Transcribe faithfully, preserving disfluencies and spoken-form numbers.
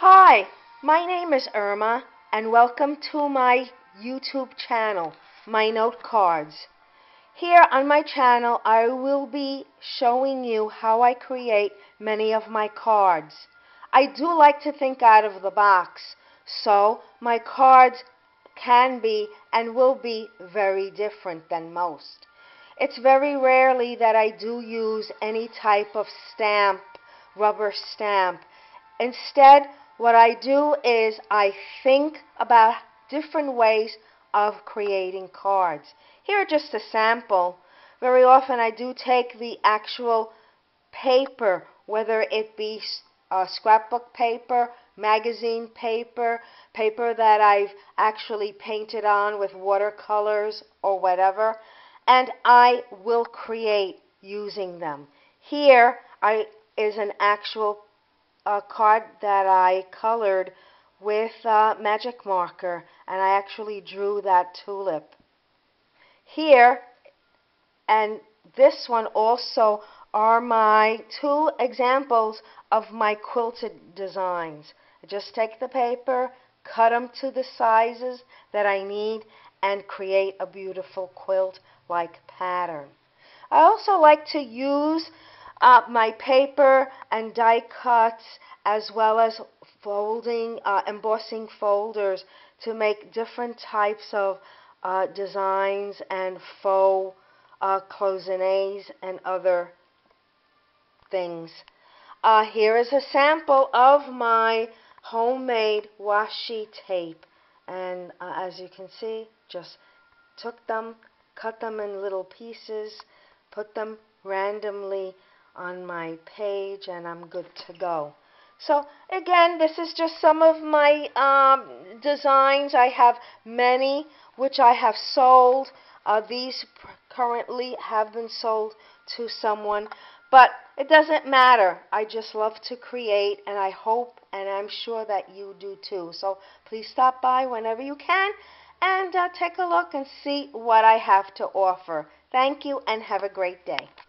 Hi, my name is Irma, and welcome to my YouTube channel, My Note Cards. Here on my channel, I will be showing you how I create many of my cards. I do like to think out of the box, so my cards can be and will be very different than most. It's very rarely that I do use any type of stamp, rubber stamp. Instead, what I do is I think about different ways of creating cards. Here are just a sample. Very often I do take the actual paper, whether it be uh, scrapbook paper, magazine paper, paper that I've actually painted on with watercolors or whatever, and I will create using them. Here I, is an actual a card that I colored with uh, magic marker, and I actually drew that tulip. Here and this one also are my two examples of my quilted designs. I just take the paper, cut them to the sizes that I need, and create a beautiful quilt-like pattern. I also like to use uh, my paper and die cuts as well as folding, uh, embossing folders to make different types of uh, designs and faux uh, cloisonnés and other things. Uh, here is a sample of my homemade washi tape, and uh, as you can see, just took them, cut them in little pieces, put them randomly on my page, and I'm good to go. So again, this is just some of my um, designs. I have many which I have sold. Uh, these currently have been sold to someone, but it doesn't matter. I just love to create, and I hope and I'm sure that you do too. So please stop by whenever you can and uh, take a look and see what I have to offer. Thank you and have a great day.